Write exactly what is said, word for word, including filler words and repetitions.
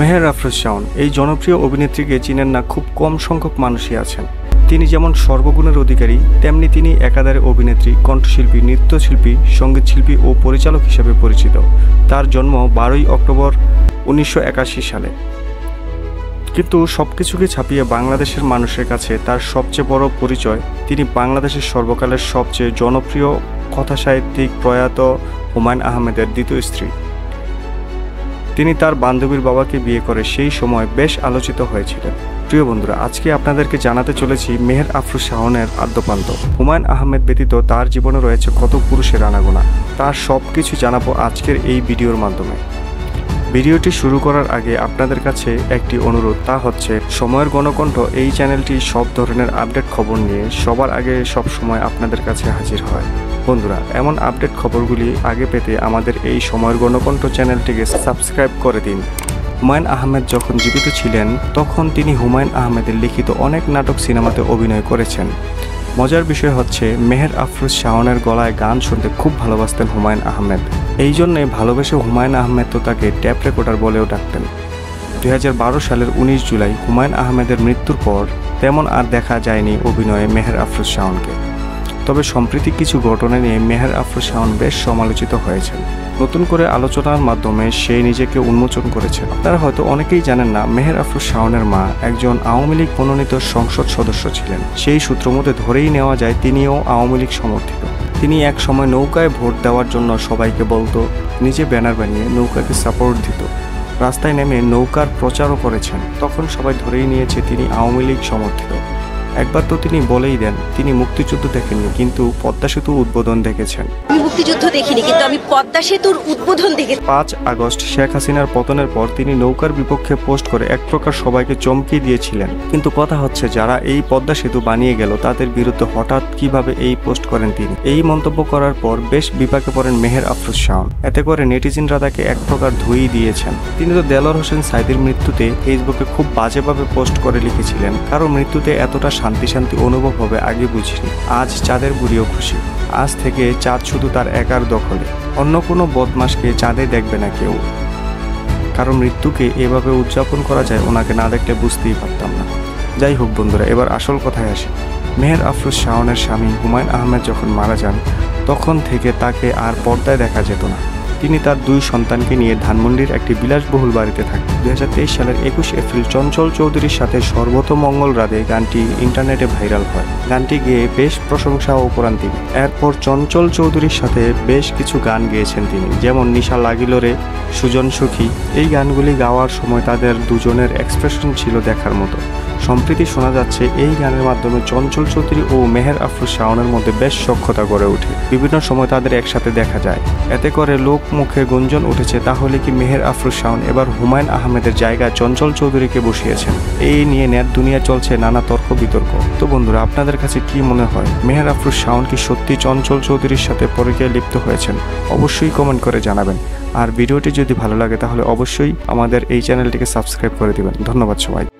মেহের আফরোজ শাওন এই জনপ্রিয় অভিনেত্রীকে চিনেন না খুব কম সংখ্যক মানুষই আছেন। তিনি যেমন সর্বগুণের অধিকারী, তেমনি তিনি একাধারে অভিনেত্রী, কণ্ঠশিল্পী, নৃত্যশিল্পী, সঙ্গীতশিল্পী ও পরিচালক হিসেবে পরিচিত। তার জন্ম বারোই অক্টোবর উনিশশো একাশি সালে। কিন্তু সবকিছুকে ছাপিয়ে বাংলাদেশের মানুষের কাছে তার সবচেয়ে বড় পরিচয়, তিনি বাংলাদেশের সর্বকালের সবচেয়ে জনপ্রিয় কথাসাহিত্যিক প্রয়াত হুমায়ূন আহমেদের দ্বিতীয় স্ত্রী। তিনি তার বান্ধবীর বাবাকে বিয়ে করে সেই সময় বেশ আলোচিত হয়েছিলেন। প্রিয় বন্ধুরা, আজকে আপনাদেরকে জানাতে চলেছি মেহের আফরোজ শাওনের আদ্যপান্ত। হুমায়ূন আহমেদ ব্যতীত তার জীবনে রয়েছে কত পুরুষের আনাগোনা, তার সব কিছু জানাবো আজকের এই ভিডিওর মাধ্যমে। ভিডিওটি শুরু করার আগে আপনাদের কাছে একটি অনুরোধ, তা হচ্ছে সময়ের গণকণ্ঠ এই চ্যানেলটি সব ধরনের আপডেট খবর নিয়ে সবার আগে সব সময় আপনাদের কাছে হাজির হয়। বন্ধুরা, এমন আপডেট খবরগুলি আগে পেতে আমাদের এই সময়ের গণকণ্ঠ চ্যানেলটিকে সাবস্ক্রাইব করে দিন। হুমায়ূন আহমেদ যখন জীবিত ছিলেন তখন তিনি হুমায়ূন আহমেদের লিখিত অনেক নাটক, সিনেমাতে অভিনয় করেছেন। মজার বিষয় হচ্ছে মেহের আফরোজ শাওনের গলায় গান শুনতে খুব ভালোবাসতেন হুমায়ূন আহমেদ। এই জন্যে ভালোবেসে হুমায়ূন আহমেদ তো তাকে ট্যাপ রেকর্ডার বলেও ডাকতেন। দুই হাজার বারো সালের উনিশ জুলাই হুমায়ূন আহমেদের মৃত্যুর পর তেমন আর দেখা যায়নি অভিনয়ে মেহের আফরোজ শাওনকে। তবে সম্প্রতি কিছু ঘটনা নিয়ে মেহের আফরোজ শাওন বেশ সমালোচিত হয়েছেন। নতুন করে আলোচনার মাধ্যমে সে নিজেকে উন্মোচন করেছেন। আপনারা হয়তো অনেকেই জানেন না, মেহের আফরোজ শাওনের মা একজন আওয়ামী লীগ মনোনীত সংসদ সদস্য ছিলেন। সেই সূত্র মতে ধরেই নেওয়া যায় তিনিও আওয়ামী লীগ সমর্থিত। তিনি এক সময় নৌকায় ভোট দেওয়ার জন্য সবাইকে বলতো, নিজে ব্যানার বানিয়ে নৌকাকে সাপোর্ট দিত, রাস্তায় নেমে নৌকার প্রচারও করেছেন। তখন সবাই ধরেই নিয়েছে তিনি আওয়ামী লীগ সমর্থিত। একবার তো তিনি বলেই দেন তিনি মুক্তিযুদ্ধ দেখেননি, কিন্তু পদ্মা সেতুর উদ্বোধন দেখেছেন। আমি মুক্তিযুদ্ধ দেখিনি, কিন্তু আমি পদ্মা সেতুর উদ্বোধন দেখেছি। পাঁচ আগস্ট শেখ হাসিনার পতনের পর তিনি নৌকার বিপক্ষে পোস্ট করে এক প্রকার সবাইকে চমকিয়ে দিয়েছিলেন। কিন্তু কথা হচ্ছে, যারা এই পদ্মা সেতু বানিয়ে গেল তাদের বিরুদ্ধে হঠাৎ কিভাবে এই পোস্ট করেন তিনি? এই মন্তব্য করার পর বেশ বিপাকে পড়েন মেহের আফরোজ শাওন। এতে করে নেটিজেনরা তাকে এক প্রকার ধুয়েই দিয়েছেন। তিনি তো দেলোয়ার হোসেন সাঈদীর মৃত্যুতে ফেসবুকে খুব বাজেভাবে পোস্ট করে লিখেছিলেন, কারো মৃত্যুতে এতটা শান্তি শান্তি অনুভব হবে আগে বুঝিনি। আজ চাঁদের বুড়িও খুশি, আজ থেকে চাঁদ শুধু তার একার দখলে, অন্য কোনো বদমাশকে চাঁদে দেখবে না কেউ। কারণ মৃত্যুকে এভাবে উদযাপন করা যায়, ওনাকে না দেখলে বুঝতেই পারতাম না। যাই হোক বন্ধুরা, এবার আসল কথায় আসি। মেহের আফরোজ শাওনের স্বামী হুমায়ূন আহমেদ যখন মারা যান তখন থেকে তাকে আর পর্দায় দেখা যেত না। তিনি তার দুই সন্তানকে নিয়ে ধানমন্ডির একটি বিলাসবহুল বাড়িতে থাকতেন। দুই হাজার তেইশ সালের একুশ এপ্রিল চঞ্চল চৌধুরীর সাথে সর্বতমঙ্গল রাধে গানটি ইন্টারনেটে ভাইরাল হয়। গানটি গেয়ে বেশ প্রশংসাও করেন তিনি। এরপর চঞ্চল চৌধুরীর সাথে বেশ কিছু গান গেয়েছেন তিনি, যেমন নিশা লাগিল রে, সুজন সুখী। এই গানগুলি গাওয়ার সময় তাদের দুজনের এক্সপ্রেশন ছিল দেখার মতো। সম্প্রতি শোনা যাচ্ছে এই গানের মাধ্যমে চঞ্চল চৌধুরী ও মেহের আফরোজ শাওনের মধ্যে বেশ সখ্যতা গড়ে ওঠে। বিভিন্ন সময় তাদের একসাথে দেখা যায়। এতে করে লোক মুখে গুঞ্জন উঠেছে, তাহলে কি মেহের আফরোজ শাওন এবার হুমায়ূন আহমেদের জায়গায় চঞ্চল চৌধুরীকে বসিয়েছেন? এই নিয়ে নেট দুনিয়া চলছে নানা তর্ক বিতর্ক। তো বন্ধুরা, আপনাদের কাছে কি মনে হয়, মেহের আফরোজ শাওন কি সত্যি চঞ্চল চৌধুরীর সাথে পরকীয়ায় লিপ্ত হয়েছেন? অবশ্যই কমেন্ট করে জানাবেন। আর ভিডিওটি যদি ভালো লাগে তাহলে অবশ্যই আমাদের এই চ্যানেলটিকে সাবস্ক্রাইব করে দিবেন। ধন্যবাদ সবাই।